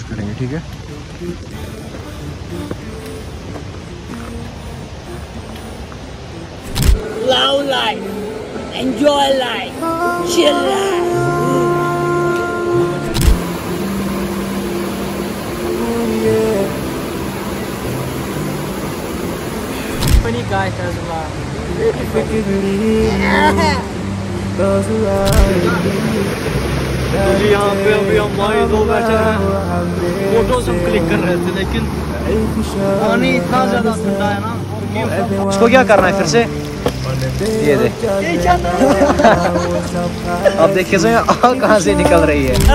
Use करेंगे, ठीक है। Love life, enjoy life, chill life. Funny guy does a lot. जी यहाँ पे अभी हम भाई दो बैठे हैं, फोटो सब क्लिक कर रहे थे, लेकिन पानी इतना ज़्यादा ठंडा है ना। इसको क्या करना है फिर से, ये देख अब देखिए सो आग कहाँ से निकल रही है।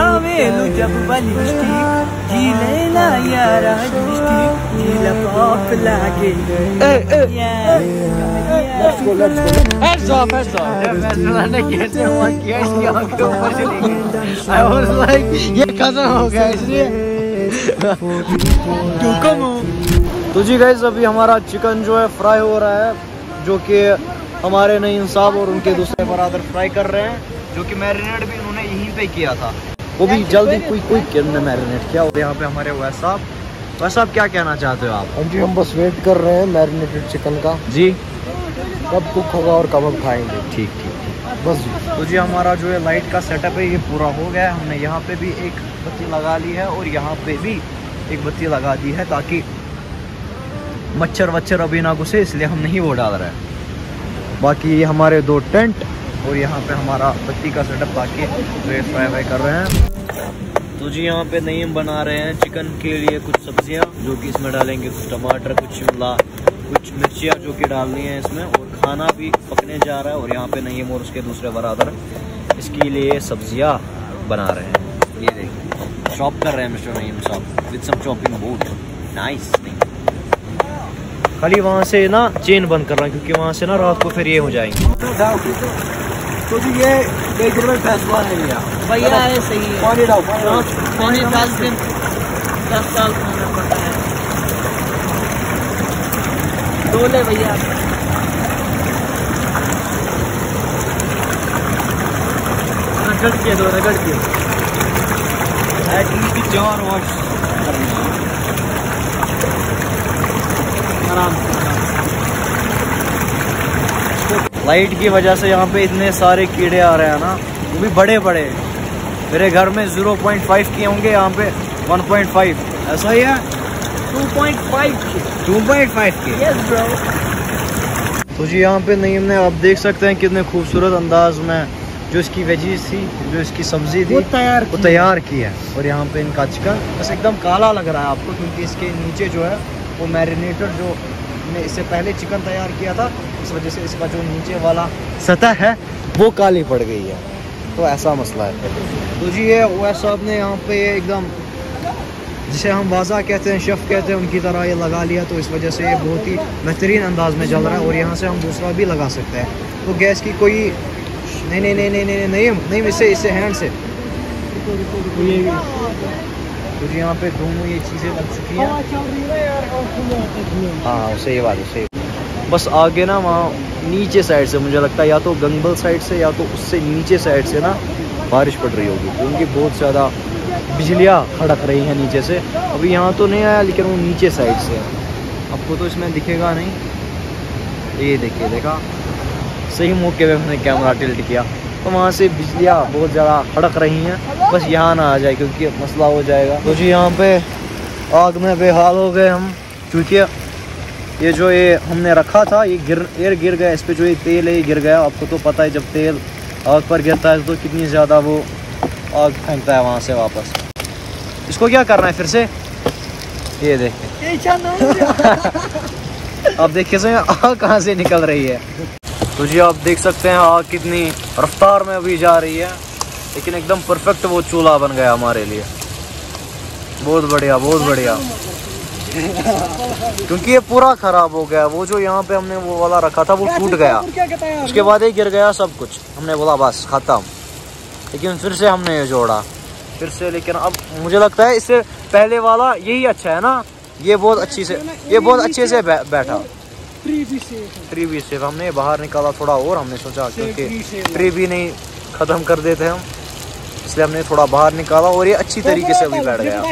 ये खत्म हो गया इसलिए। तो जी गाइस अभी हमारा चिकन जो है फ्राई हो रहा है, जो कि हमारे नईम साहब और उनके दूसरे बरादर फ्राई कर रहे हैं, जो कि मैरिनेट भी उन्होंने यहीं पे किया था, वो भी जल्दी क्विक ने मैरिनेट किया। और यहाँ पे हमारे वैस साहब क्या कहना चाहते हो आप? जी हम बस वेट कर रहे हैं मैरिनेटेड चिकन का जी, कब कुक होगा और कब हम खाएंगे। ठीक बस जी। तो जी हमारा जो है लाइट का सेटअप है ये पूरा हो गया है। हमने यहाँ पे भी एक बत्ती लगा ली है और यहाँ पे भी एक बत्ती लगा दी है, ताकि मच्छर अभी ना घुसे, इसलिए हम नहीं वो डाल रहे हैं। बाकी ये हमारे 2 टेंट और यहाँ पे हमारा बत्ती का सेटअप, ताकि फ्राई कर रहे हैं। तो जी यहाँ पे नईम बना रहे हैं चिकन के लिए कुछ सब्जियाँ, जो कि इसमें डालेंगे, कुछ टमाटर, कुछ शिमला, कुछ मिर्चियाँ जो कि डालनी है इसमें, और खाना भी पकने जा रहा है। और यहाँ पे नईम और उसके दूसरे बरादर इसके लिए सब्जियाँ बना रहे हैं। ये देखिए चॉप कर रहे हैं मिस्टर नईम साहब with some chopping board. Nice. खाली वहाँ से ना चेन बंद कर रहा है, क्योंकि वहाँ से ना रात को फिर ये हो जाएंगे। तो जी ये फैसला है भैया है सही है। पानी डाल, पानी 10 दिन 10 साल खाना पड़ता है। डोले भैया रगड़ के एटलीस्ट 4 वॉश आराम से। लाइट की वजह से यहाँ पे इतने सारे कीड़े आ रहे हैं ना, वो भी बड़े बड़े। मेरे घर में 0.5 के होंगे, यहाँ पे 1.5 ऐसा ही है। 2.5 के। Yes bro. तो जी यहाँ पे नईम ने आप देख सकते हैं कितने खूबसूरत अंदाज में जो इसकी वेजीज थी, जो इसकी सब्जी थी, वो तैयार की है। और यहाँ पे इनका चिकन बस एकदम काला लग रहा है आपको, क्योंकि इसके नीचे जो है वो मैरिनेटेड जो हमने इससे पहले चिकन तैयार किया था, इस वजह से इसका जो नीचे वाला सतह है वो काली पड़ गई है। तो ऐसा मसला है। तो जी ये वैस साहब ने यहाँ पे एकदम जिसे हम वाजा कहते हैं, शेफ़ कहते हैं, उनकी तरह ये लगा लिया। तो इस वजह से ये बहुत ही बेहतरीन अंदाज में जल रहा है। और यहाँ से हम दूसरा भी लगा सकते हैं। तो गैस की कोई नहीं इससे हैंड से। तो जी यहाँ पे दोनों ये चीज़ें लग चुकी हैं। हाँ सही बात है, सही। बस आगे ना वहाँ नीचे साइड से मुझे लगता है, या तो गंगबल साइड से या तो उससे नीचे साइड से ना बारिश पड़ रही होगी, क्योंकि बहुत ज़्यादा बिजलियाँ खड़क रही हैं नीचे से। अभी यहाँ तो नहीं आया, लेकिन वो नीचे साइड से है। आपको तो इसमें दिखेगा नहीं। ये देखिए, देखा सही मौके पे मैंने कैमरा टिल्ट किया, तो वहाँ से बिजलियाँ बहुत ज़्यादा खड़क रही हैं। बस यहाँ ना आ जाए, क्योंकि मसला हो जाएगा। तो जी यहाँ पे आग में बेहाल हो गए हम, क्योंकि ये जो ये हमने रखा था ये गिर गया। इस पर जो ये तेल है ये गिर गया। आपको तो पता है जब तेल आग पर गिरता है तो कितनी ज़्यादा वो आग फेंकता है वहाँ से वापस। इसको क्या करना है फिर से, ये देखिए आप देखिए सही आग कहाँ से निकल रही है। तो जी आप देख सकते हैं आग कितनी रफ्तार में अभी जा रही है, लेकिन एकदम परफेक्ट वो चूल्हा बन गया हमारे लिए। बहुत बढ़िया, बहुत बढ़िया। क्योंकि ये पूरा खराब हो गया। वो जो यहाँ पे हमने वो वाला रखा था वो टूट गया, उसके बाद ये गिर गया सब कुछ। हमने बोला बस खत्म, लेकिन फिर से हमने ये जोड़ा फिर से। लेकिन अब मुझे लगता है इससे पहले वाला यही अच्छा है ना, ये बहुत अच्छे से बैठा। ट्री भी सेफ हमने बाहर निकाला थोड़ा और, हमने सोचा क्योंकि ट्री भी नहीं ख़त्म कर देते हम, इसलिए हमने थोड़ा बाहर निकाला और ये अच्छी तरीके से अभी बैठ गया।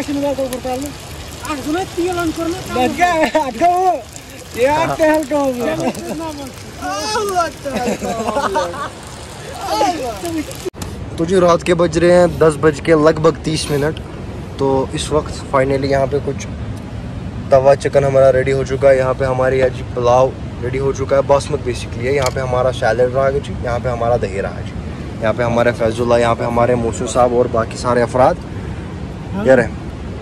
तो जी रात के बज रहे हैं 10 बज के लगभग 30 मिनट। तो इस वक्त फाइनली यहाँ पे कुछ तवा चिकन हमारा रेडी हो चुका है। यहाँ पे हमारी आज पुलाव रेडी हो चुका है, बासमत बेसिकली है। यहाँ पे हमारा सैलड रहा है जी, यहाँ पे हमारा दही रहा है जी, यहाँ पे हमारे फैजुल्ला, यहाँ पे हमारे मोहसिन साहब और बाकी सारे अफराद ये रहे।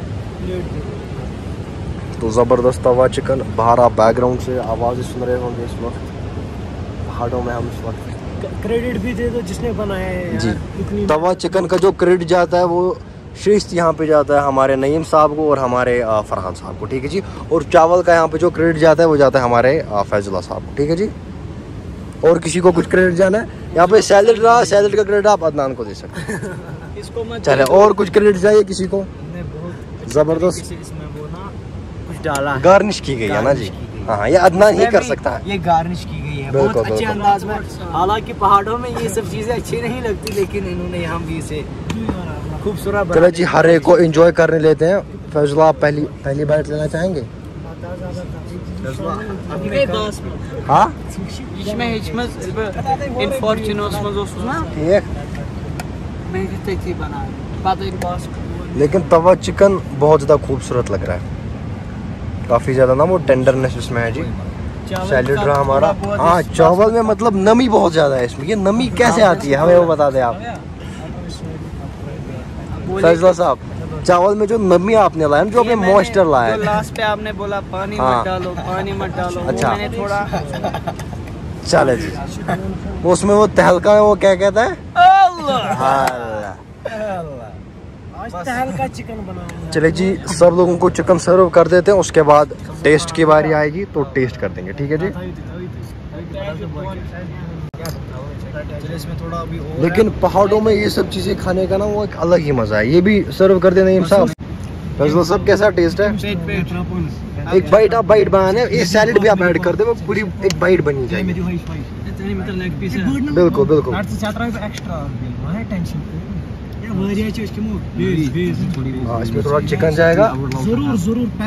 तो ज़बरदस्त तवा चिकन। बाहर आप बैकग्राउंड से आवाज़ सुन रहे होंगे इस वक्त, पहाड़ों में हम इस वक्त। क्रेडिट भी दे दो जिसने बनाया है जी। तवा चिकन का जो क्रेडिट जाता है वो श्रेष्ठ यहाँ पे जाता है हमारे नईम साहब को और हमारे फरहान साहब को, ठीक है जी। और चावल का यहाँ पे जो क्रेडिट जाता है वो जाता है हमारे फैजुल्ला साहब को, ठीक है जी। और किसी को कुछ क्रेडिट जाना है यहाँ पे सैलड रहा, सैलड का क्रेडिट आप अदनान को दे सकते हैं। चले और कुछ क्रेडिट चाहिए किसी को? जबरदस्त डाला, गार्निश की गई है ना जी। हाँ, ये अदनान ही कर सकता है। ये गार्निश की गई है बहुत अच्छे अंदाज में। हालांकि पहाड़ों में ये सब चीजें अच्छी नहीं लगती, लेकिन इन्होंने यहाँ भी इसे खूबसूरत। चलो जी, हर एक को एंजॉय करने लेते हैं। फैजुल्ला आप पहली बाइट लेना चाहेंगे? हाँ लेकिन तवा चिकन बहुत ज़्यादा खूबसूरत लग रहा है, काफ़ी ज़्यादा ना वो टेंडरनेस इसमें है जी। सैलड रहा हमारा। हाँ, चावल में मतलब नमी बहुत ज़्यादा है इसमें। ये नमी कैसे आती है हमें वो बता दें आप फैजुल्ला साहब। चावल में जो नमी आपने लाया, जो आपने मॉइस्चर लाया, लास्ट पे आपने बोला पानी मत डालो, पानी मत डालो। अच्छा, मैंने थोड़ा चले जी। उसमें वो तहलका है, वो क्या कहता है? हल्का चिकन बनाऊंगा। चले जी, सब लोगों को चिकन सर्व कर देते हैं, उसके बाद टेस्ट की बारी आएगी तो टेस्ट कर देंगे, ठीक है जी। लेकिन पहाड़ों में ये सब चीज़ें खाने का ना वो एक अलग ही मज़ा है। ये भी सर्व कर देना साहब। फैजुल्ला साहब कैसा टेस्ट है? एक बाइट आप बाइट बनाने, ये सैलेड भी आप ऐड कर दे, वो पूरी एक बाइट बनी जाएगी। बिल्कुल बिल्कुल। हाँ, इसमें थोड़ा चिकन जाएगा, जरूर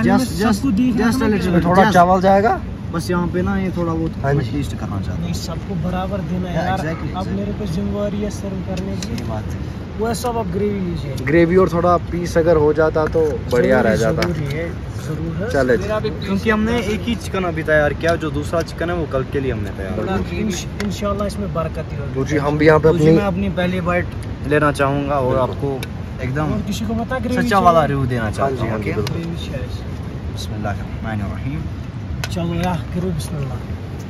जरूर थोड़ा चावल जाएगा बस। यहाँ पे ना ये थोड़ा बहुत टेस्ट करना चाहते हैं, सबको बराबर देना है यार। अब मेरे को जिम्मेवारी है सर्व करने की, वो सब अब ग्रेवी लीजिए। ग्रेवी और थोड़ा पीस अगर हो जाता तो बढ़िया रह जाता। चले, क्योंकि हमने एक ही चिकन अभी तैयार किया, जो दूसरा चिकन है वो कल के लिए हमने तैयार किया। इंशाल्लाह इसमें बरकत ही होगी। तो जी हम भी यहाँ पे मैं अपनी पहली बाइट लेना चाहूँगा और आपको एकदम किसी को पता सच्चा वाला रिव्यू देना चाहता हूँ। बिस्मिल्लाहिर्रहमानिर्रहीम। चलो यार करो बिस्मिल्लाह।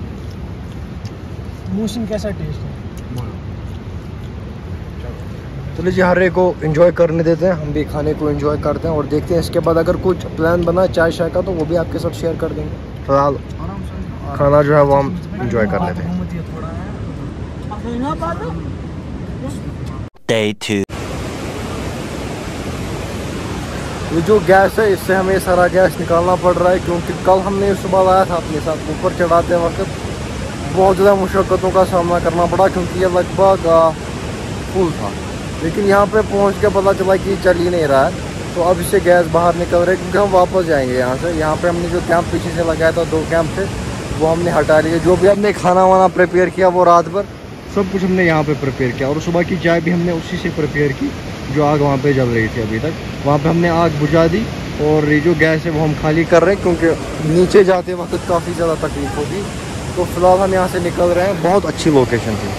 मौसम कैसा टेस्ट है? चलिए जी, हर एक को एंजॉय करने देते हैं, हम भी खाने को एंजॉय करते हैं और देखते हैं इसके बाद अगर कुछ प्लान बना चाय शाय का तो वो भी आपके साथ शेयर कर देंगे। फिलहाल खाना जो है वो हम एंजॉय कर लेते हैं। Day 2. ये जो गैस है इससे हमें सारा गैस निकालना पड़ रहा है, क्योंकि कल हमने सुबह लाया था अपने साथ, ऊपर चढ़ाते वक्त बहुत ज़्यादा मुश्किलों का सामना करना पड़ा, क्योंकि ये लगभग फुल था। लेकिन यहाँ पे पहुँच के पता चला कि चल ही नहीं रहा है, तो अब इससे गैस बाहर निकल रही है, क्योंकि हम वापस जाएंगे यहाँ से। यहाँ पे हमने जो कैंप पीछे से लगाया था, 2 कैंप थे, वो हमने हटा लिया। जो भी हमने खाना वाना प्रिपेयर किया वो रात भर सब कुछ हमने यहाँ पे प्रिपेयर किया, और सुबह की चाय भी हमने उसी से प्रिपेयर की जो आग वहाँ पे जल रही थी अभी तक। वहाँ पे हमने आग बुझा दी और ये जो गैस है वो हम खाली कर रहे हैं, क्योंकि नीचे जाते वक्त काफ़ी ज़्यादा तकलीफ होगी। तो फिलहाल हम यहाँ से निकल रहे हैं। बहुत अच्छी लोकेशन थी,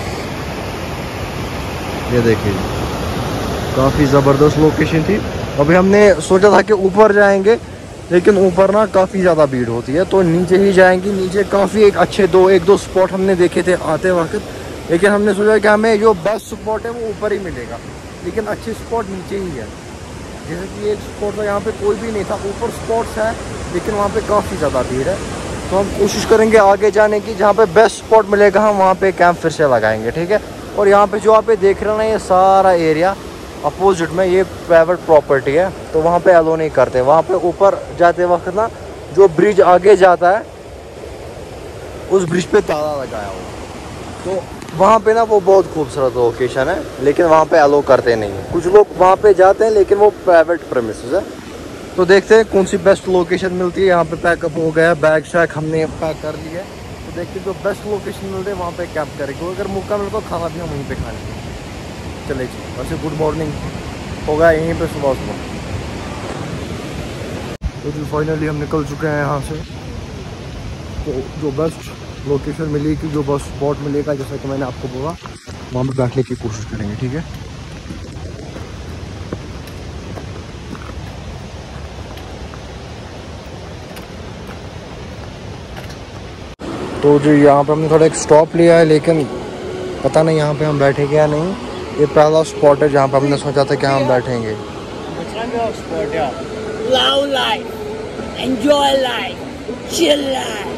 ये देखिए, काफ़ी ज़बरदस्त लोकेशन थी। अभी हमने सोचा था कि ऊपर जाएंगे, लेकिन ऊपर ना काफ़ी ज़्यादा भीड़ होती है, तो नीचे ही जाएंगे। नीचे काफ़ी एक दो स्पॉट हमने देखे थे आते वक्त, लेकिन हमने सोचा कि हमें जो बेस्ट स्पॉट है वो ऊपर ही मिलेगा, लेकिन अच्छी स्पॉट नीचे ही है। जैसे कि एक स्पॉट था, यहाँ पे कोई भी नहीं था, ऊपर स्पॉट्स है लेकिन वहाँ पे काफ़ी ज़्यादा भीड़ है। तो हम कोशिश करेंगे आगे जाने की, जहाँ पे बेस्ट स्पॉट मिलेगा हम वहाँ पे कैंप फिर से लगाएंगे, ठीक है। और यहाँ पे जो आप देख रहे हैं ना, ये सारा एरिया अपोजिट में ये प्राइवेट प्रॉपर्टी है, तो वहाँ पे अलो नहीं करते। वहाँ पे ऊपर जाते वक्त ना जो ब्रिज आगे जाता है उस ब्रिज पे ताला लगाया हुआ, तो वहाँ पे ना वो बहुत खूबसूरत लोकेशन है, लेकिन वहाँ पे अलो करते नहीं हैं। कुछ लोग वहाँ पे जाते हैं लेकिन वो प्राइवेट प्रेमिसेस है। तो देखते हैं कौन सी बेस्ट लोकेशन मिलती है। यहाँ पे पैकअप हो गया, बैग शैग हमने पैक कर लिया है। तो देखते हैं जो बेस्ट लोकेशन मिलती है वहाँ पे कैब करेंगे। अगर मौका मिले तो खाना भी हम वहीं पे खा लेंगे। चले जी, वैसे गुड मॉर्निंग हो गया यहीं पे सुबह सुबह। तो जी फाइनली हम निकल चुके हैं यहाँ से। तो जो बेस्ट लोकेशन मिलेगी, जो बस स्पॉट मिलेगा, जैसा कि मैंने आपको बोला, वहाँ पे बैठने की कोशिश करेंगे। ठीक है, तो जी यहाँ पे हमने थोड़ा एक स्टॉप लिया है, लेकिन पता नहीं यहाँ पे हम बैठेंगे या नहीं। ये पहला स्पॉट है जहाँ पे हमने सोचा था कि हम बैठेंगे। Love life, enjoy life, chill life.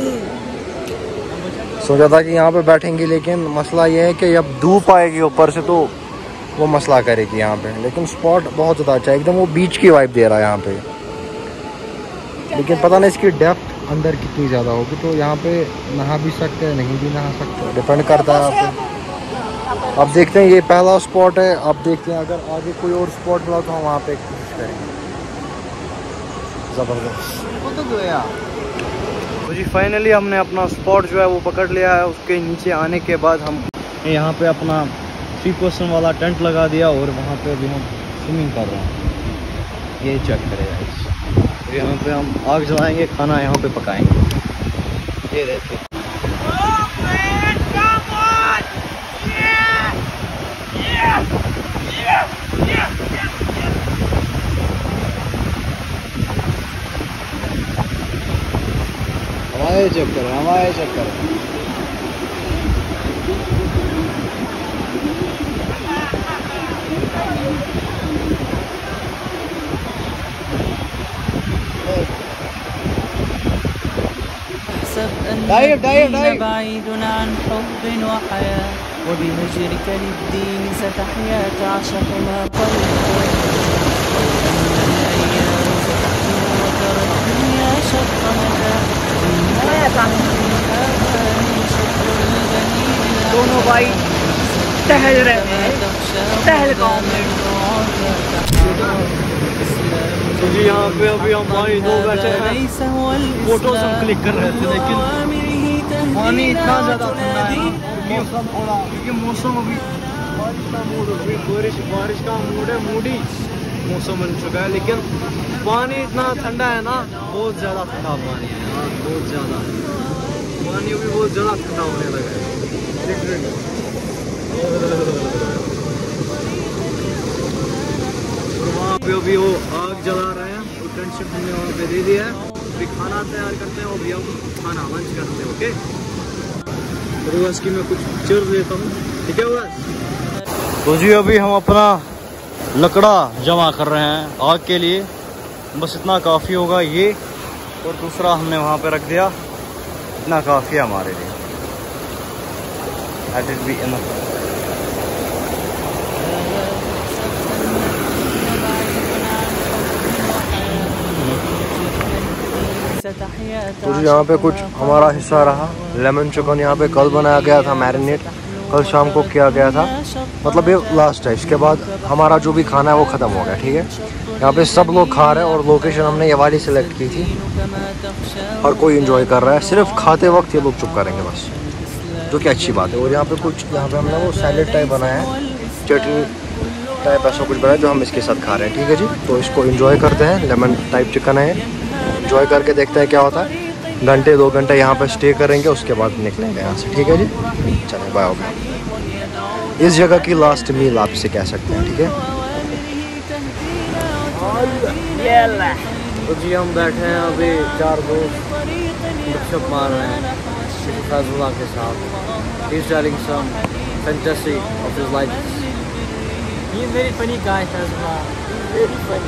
सोचा था कि यहाँ पे बैठेंगे, लेकिन मसला ये है कि अब धूप आएगी ऊपर से तो वो मसला करेगी यहाँ पे। लेकिन स्पॉट बहुत ज़्यादा अच्छा है, एकदम वो बीच की वाइब दे रहा है यहाँ पे। लेकिन पता नहीं इसकी डेप्थ अंदर कितनी ज़्यादा होगी। तो यहाँ पे नहा भी सकते हैं, नहीं भी नहा सकते, डिपेंड करता है आप पे। अब देखते हैं, ये पहला स्पॉट है। अब देखते हैं अगर आगे कोई और स्पॉट मिला तो हम वहाँ पे कोशिश करेंगे। ज़बरदस्त। तो जी फाइनली हमने अपना स्पॉट जो है वो पकड़ लिया है। उसके नीचे आने के बाद हम यहाँ पे अपना 3 पर्सन वाला टेंट लगा दिया और वहाँ पे भी हम स्विमिंग कर रहे हैं। ये चेक करेगा। तो यहाँ पे हम आग जलाएंगे, खाना यहाँ पे पकाएंगे। ये देखिए, हमारे चक्कर, हमारे चक्कर। دايب بعيد عن حب وحياة وبهجرك للدين ستحيا تعشق ما قلبك الأيام ستحكي وترى الدنيا شق متى दोनों भाई टहल रहे हैं, टहल गाँव में। तो जी यहाँ पे अभी हम भाई 2 बैठे हैं, फोटोज हम क्लिक कर रहे थे, लेकिन पानी इतना ज़्यादा ठंडा है ना, क्योंकि मौसम अभी बारिश का मूड है, मूडी मौसम बन चुका है। लेकिन पानी इतना ठंडा है ना, बहुत ज़्यादा ठंडा पानी है यार, बहुत ज़्यादा पानी अभी बहुत ज़्यादा ठंडा होने लगा है। वहाँ पे अभी वो आग जला रहे हैं, तो टेंशन हमने वहाँ पे दे दिया है। अभी खाना तैयार करते हैं, अभी हम खाना लंच करते हैं। ओके, तो बस कि मैं कुछ पिक्चर लेता हूँ, ठीक है बस। तो जी अभी हम अपना लकड़ा जमा कर रहे हैं आग के लिए। बस इतना काफ़ी होगा ये, और दूसरा हमने वहाँ पे रख दिया। इतना काफ़ी है हमारे लिए। That will be enough. तो यहाँ पे कुछ हमारा हिस्सा रहा। लेमन चिकन यहाँ पे कल बनाया गया था, मैरिनेट कल शाम को किया गया था। मतलब ये लास्ट है, इसके बाद हमारा जो भी खाना है वो ख़त्म हो गया। ठीक है, यहाँ पे सब लोग खा रहे हैं और लोकेशन हमने ये वाली सिलेक्ट की थी। और कोई एंजॉय कर रहा है, सिर्फ खाते वक्त ये लोग चुप करेंगे बस, जो कि अच्छी बात है। और यहाँ पे कुछ, यहाँ पे हमने वो सैलेड टाइप बनाया है, चटनी टाइप ऐसा कुछ बनाया जो हम इसके साथ खा रहे हैं। ठीक है जी, तो इसको एंजॉय करते हैं। लेमन टाइप चिकन है, एंजॉय करके देखते हैं क्या होता है। घंटे 2 घंटे यहाँ पे स्टे करेंगे, उसके बाद निकलेंगे यहाँ से। ठीक है जी, चलें बाय। होगा इस जगह की लास्ट मील आप इसे कह सकते हैं। ठीक है, तो जी हम बैठे हैं अभी 4 दोस्त गपशप मार रहे हैं फाजुल्लाह के साथ। He's telling some fantasy of his life. He's very funny guy, Fazullah. Very funny.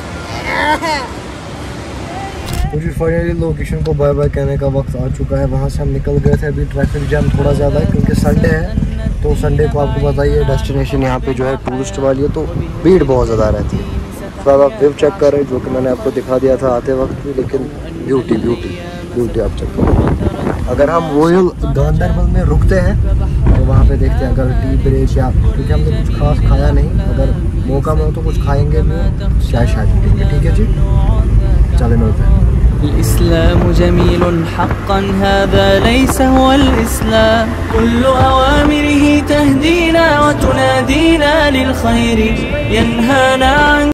मुझे फाइनली लोकेशन को बाय बाय कहने का वक्त आ चुका है। वहाँ से हम निकल गए थे। अभी ट्रैफिक जाम थोड़ा ज़्यादा है क्योंकि संडे है, तो संडे को आपको बताइए डेस्टिनेशन यहाँ पे जो है टूरिस्ट वाली है, तो भीड़ बहुत ज़्यादा रहती है। फिर आप व्यू चेक करें, जो कि मैंने आपको दिखा दिया था आते वक्त भी, लेकिन ब्यूटी ब्यूटी ब्यूटी आप चेक करें। अगर हम रॉयल गांधरबल में रुकते हैं तो वहाँ पे देखते हैं अगर टी ब्रेक या, क्योंकि हमने कुछ खास खाया नहीं, अगर मौका में हो तो कुछ खाएंगे भी, चाय शायद पीएंगे। ठीक है जी, चले मिलते हैं। الإسلام جميل حقا هذا ليس هو الإسلام كل أوامره تهدينا وتنادينا للخير ينهانا عن